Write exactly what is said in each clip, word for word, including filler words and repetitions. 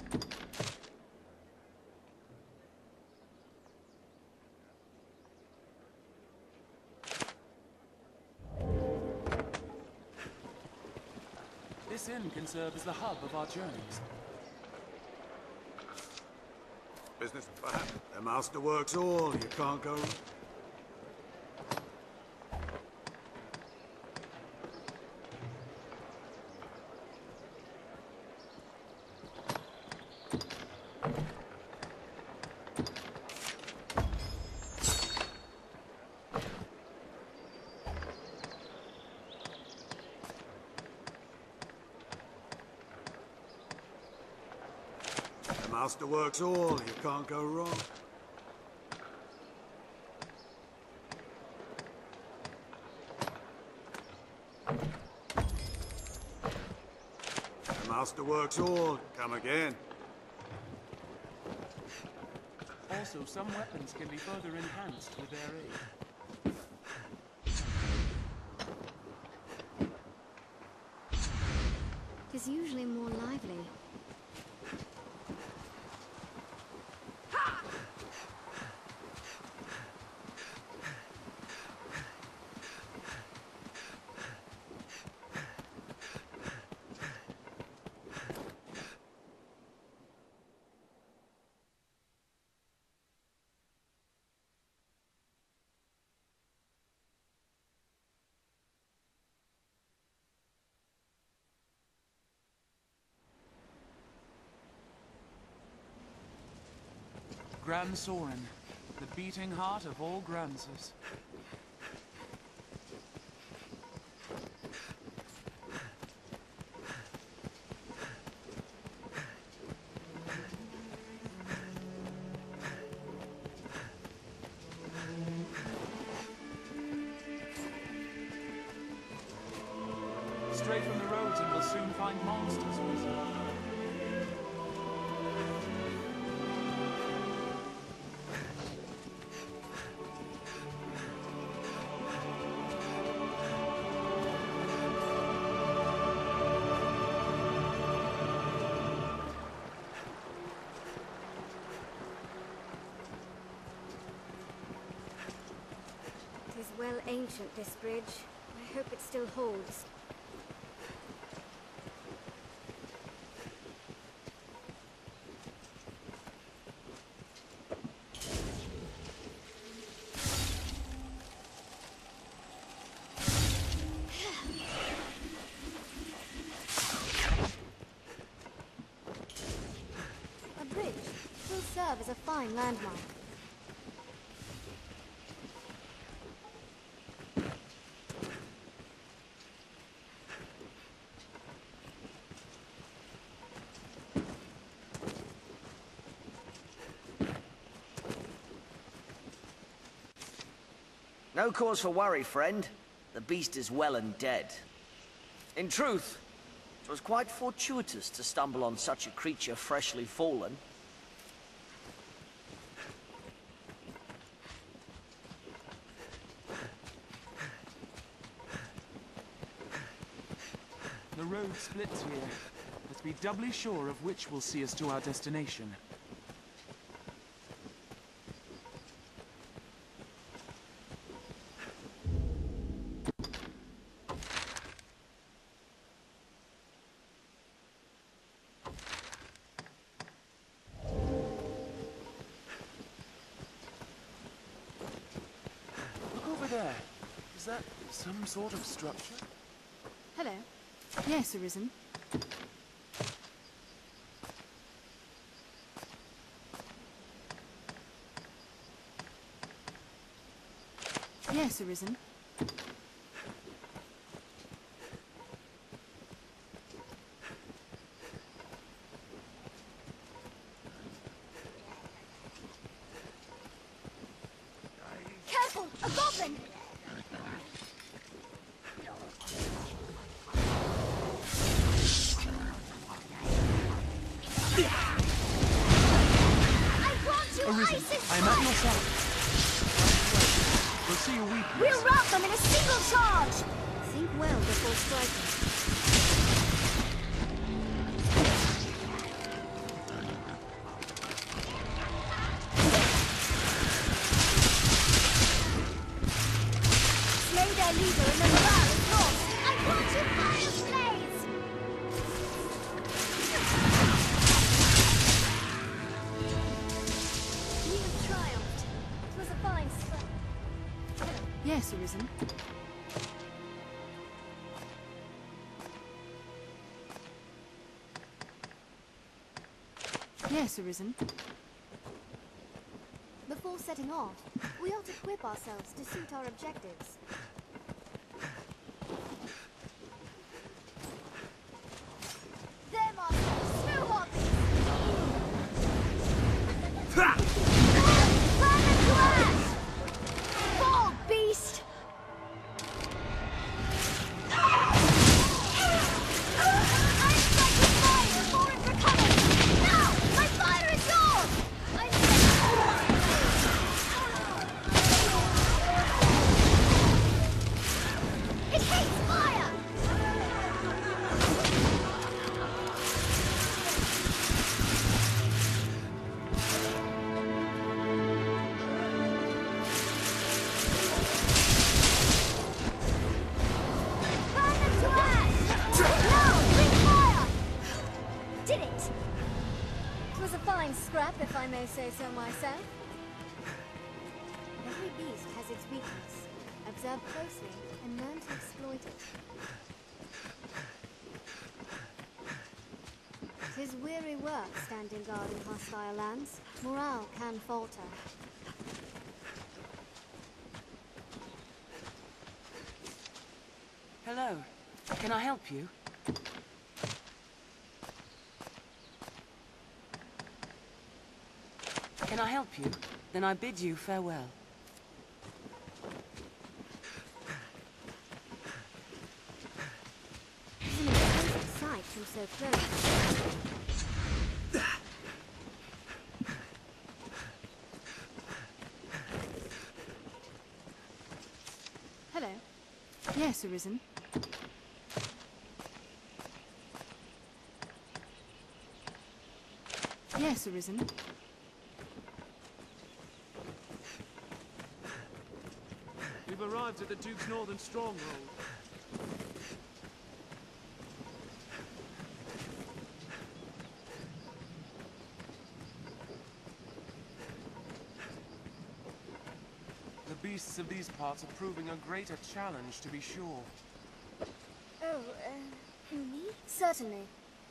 This inn can serve as the hub of our journeys. Business fat. The master works all. You can't go. Master works all, you can't go wrong. The master works all, come again. Also, some weapons can be further enhanced with their aid. It is usually more lively. Gran Soren, the beating heart of all Gransers. Stray from the roads and we'll soon find monsters. It is well ancient, this bridge. I hope it still holds. A bridge will serve as a fine landmark. No cause for worry, friend. The beast is well and dead. In truth, it was quite fortuitous to stumble on such a creature freshly fallen. The road splits here. Let's be doubly sure of which will see us to our destination. There. Is that some sort of structure? Hello. Yes, Arisen. Yes, Arisen. Careful! A goblin! Arisen, I am at your side. We'll see your weakness. We'll rout them in a single charge! Think well before striking. Arisen. Yes, Arisen. Before setting off, we ought to equip ourselves to suit our objectives. There, Master! Snow harpies! Burn them to ash! Fall, beast! I strike with fire before it recovers! Now! My fire is yours! I It hates fire! Burn them to ash! Now, bring fire! Did it! It was a fine scrap, if I may say so myself. Every beast has its weakness. Observe closely and learn to exploit it. Tis weary work standing guard in hostile lands. Morale can falter. Hello. Can I help you? Can I help you? Then I bid you farewell. It's an impressive sight from so close. Hello. Yes, Arisen. Yes, Arisen. We've arrived at the Duke's northern stronghold. The beasts of these parts are proving a greater challenge, to be sure. Oh, uh, me? Certainly.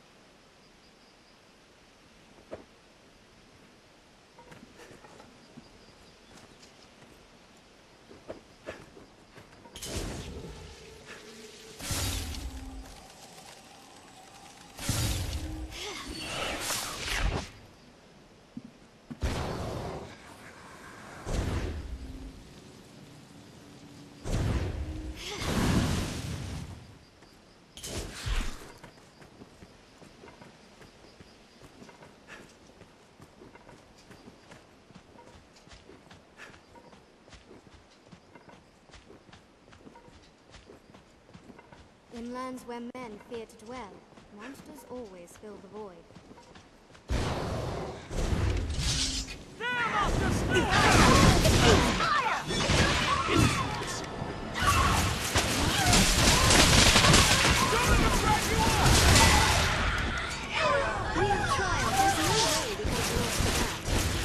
In lands where men fear to dwell, monsters always fill the void. There, Master Snow! We have tried. There's no way we could have lost the bat.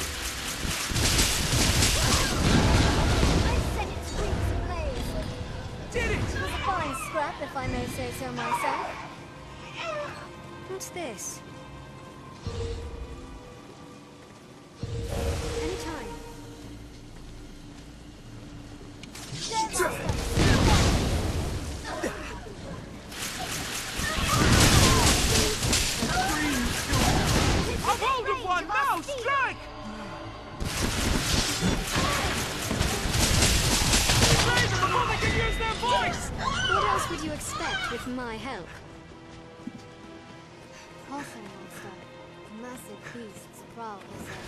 I set its wings ablaze. Did it! It was a fine scrap, if I may say so myself. What's this? Anytime. I've hold of one! Now, strike! Save them before they can use their voice! What else would you expect with my help? Caution, monster. Massive beasts prowl this area.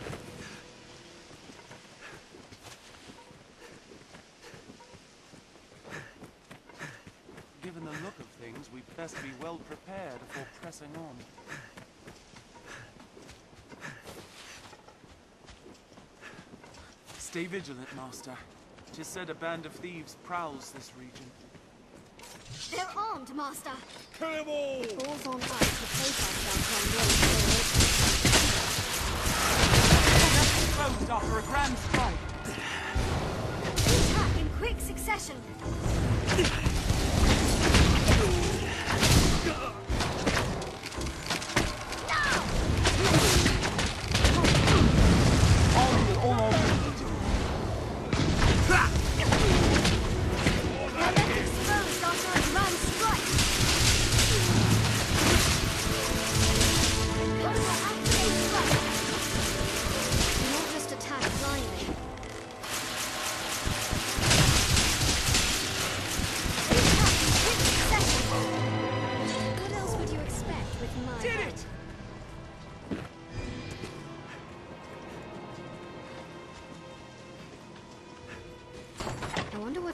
Given the look of things, we'd best be well prepared before pressing on. Stay vigilant, Master. 'Tis said a band of thieves prowls this region. They're armed, Master. Kill 'em all! It falls on us to place ourselves on roads Exposed after a grand strike. where they attack in quick succession.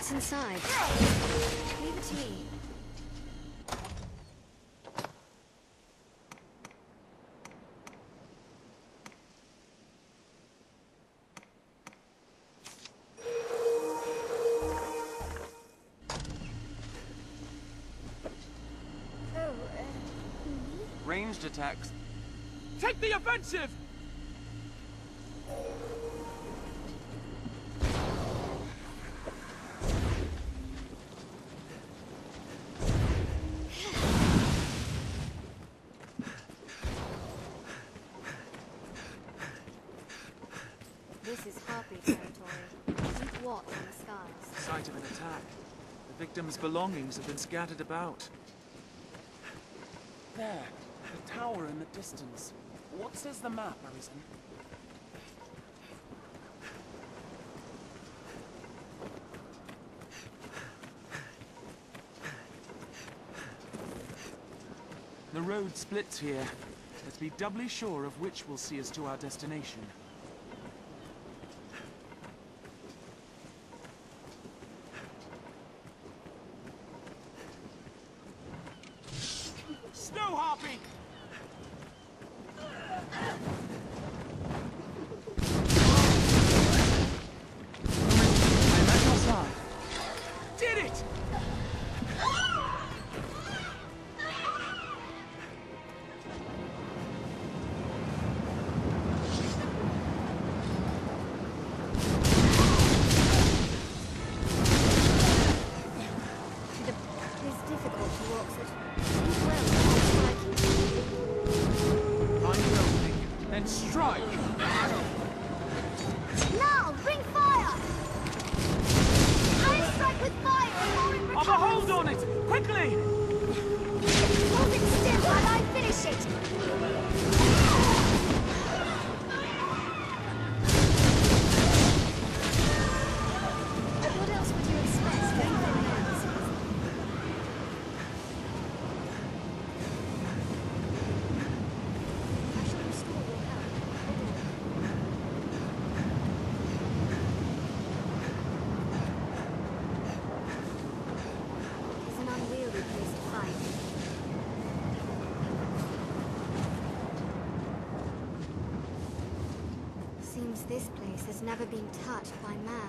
What's inside? Leave it to me. Oh, uh... Ranged attacks. Take the offensive! This is Harpy territory. Keep watch on the skies. Sight of an attack. The victim's belongings have been scattered about. There. The tower in the distance. What says the map, Arisen? The road splits here. Let's be doubly sure of which will see us to our destination. Snow Harpy! I'm at your side. Did it! It's difficult to walk such... Keep well, not striking. Find an opening, then strike! Now, bring fire! I'll strike with fire or in Have a hold on it! Quickly! Hold it still while I finish it! What else would you expect from criminals? I shall restore your health. It's an unwieldy place to fight. Seems this place has never been touched by man.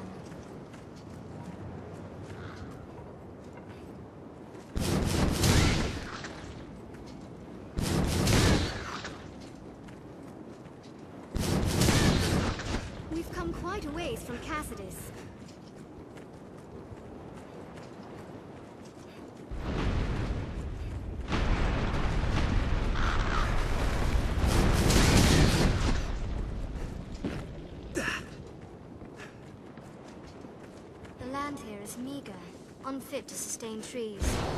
We've come quite a ways from Cassidus. The land here is meager, unfit to sustain trees.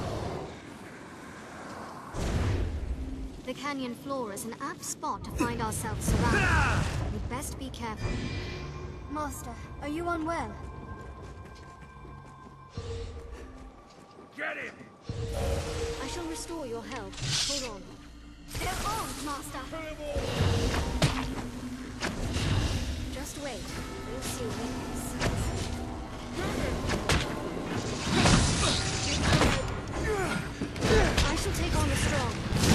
The canyon floor is an apt spot to find ourselves surrounded. We'd best be careful. Master, are you unwell? Get him! I shall restore your health. Hold on. They're armed, Master! Just wait. We'll see witness. I shall take on the strong.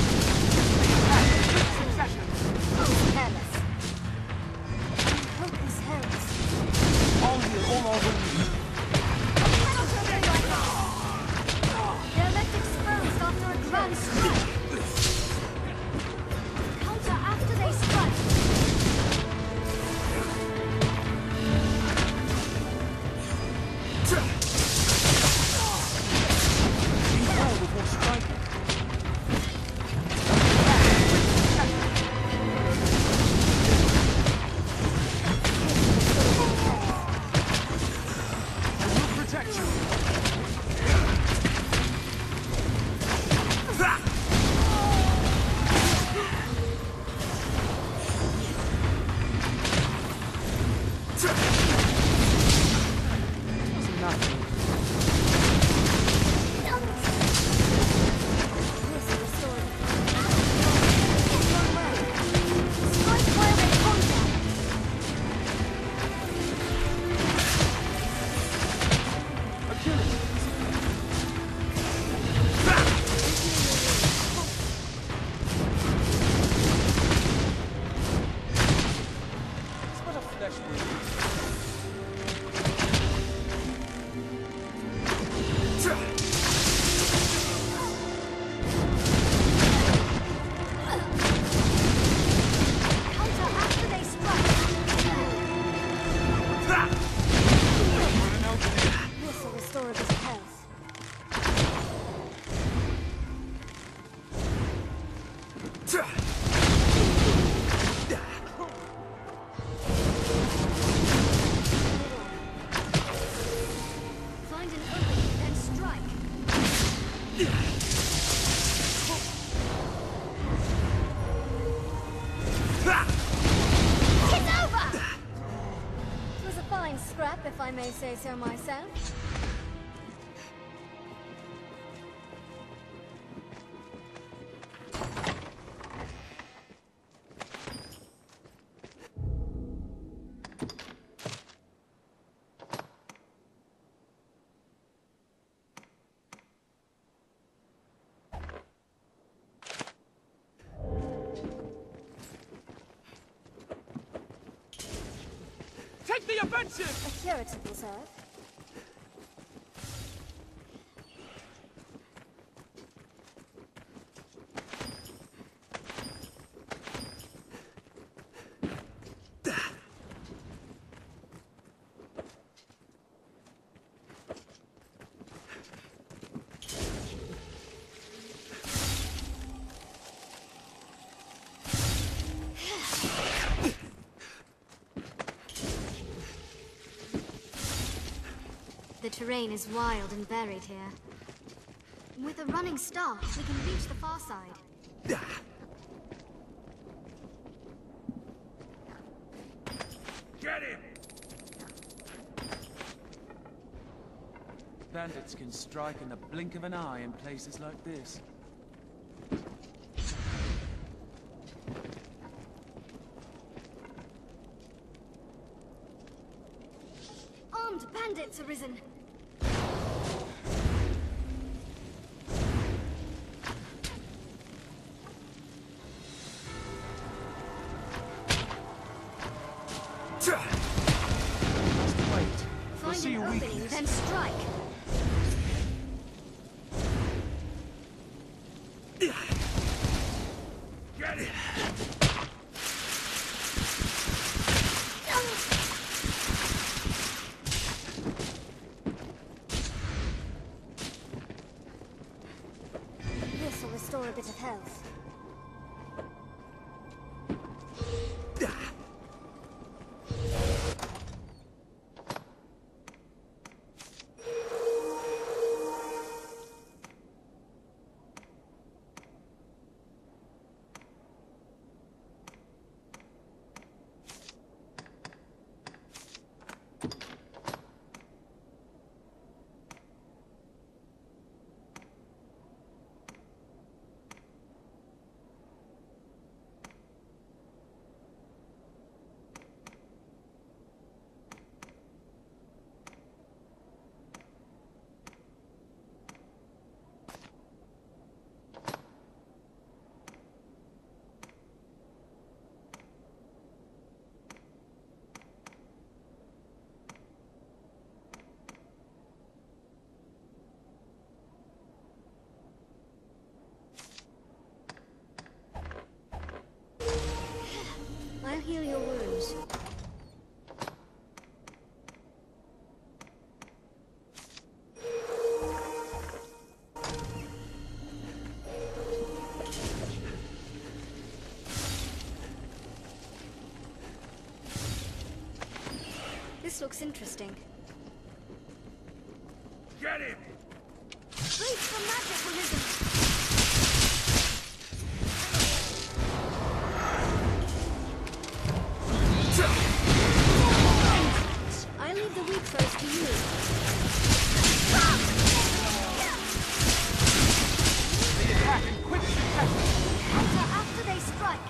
Oh, careless. Hope is hellish. I'll heal all our wounds. Cannot obey right now. They're left exposed after a grand strike. Counter after they strike. Be well before striking. may say so myself. Take the offensive! A curative will serve. The terrain is wild and varied here. With a running start, we can reach the far side. Get him! Bandits can strike in the blink of an eye in places like this. Armed bandits arisen. Wait. We'll Find see an your opening, weakness. then strike. Get him! This will restore a bit of health. I'll heal your wounds. This looks interesting. Get him! Brace for magic realism. I leave the weak foes to you. The attack in quick succession. Enter after they strike.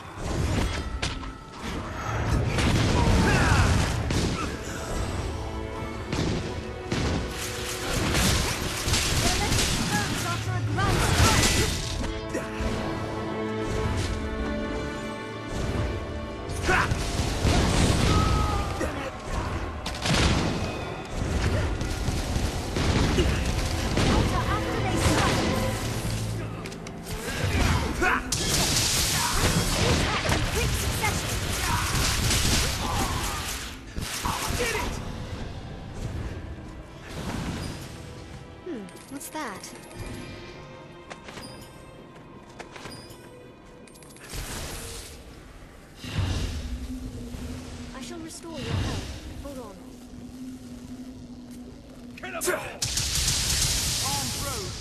Their legend turns after a grand strike. Enter after they strike. Attack in quick succession. Get it! Hmm, what's that? I shall restore your health. Hold on. Kill him all! Armed road.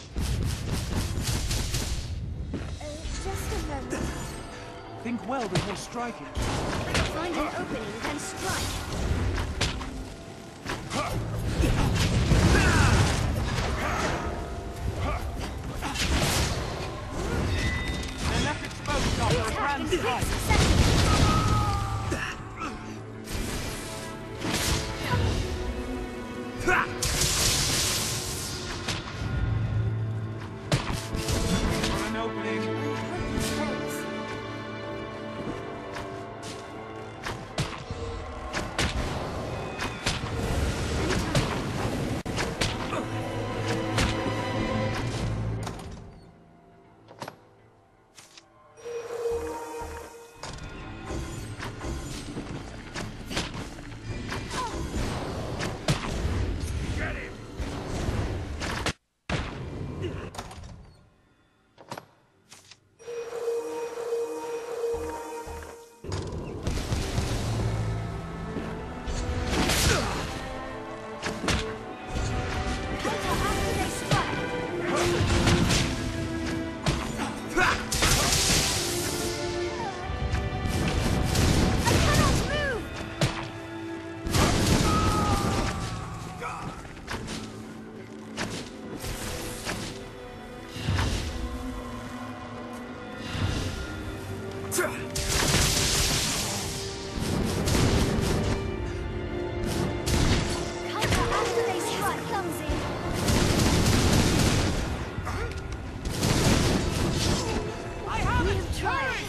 Uh, just a moment. Think well before striking. Find an opening, then strike. They're left exposed after a Attack grand in quick strike. succession. For an opening. Thanks.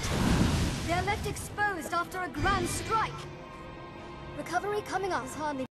Exposed after a grand strike. Recovery coming up hardly.